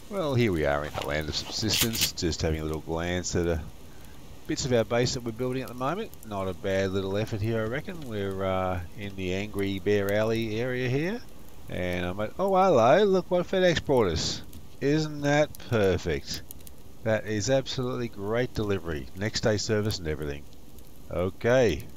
Well, here we are in the land of subsistence, just having a little glance at bits of our base that we're building at the moment. Not a bad little effort here, I reckon. We're in the Angry Bear Alley area here. And I'm like, oh, hello, look what FedEx brought us. Isn't that perfect? That is absolutely great delivery. Next day service and everything. Okay,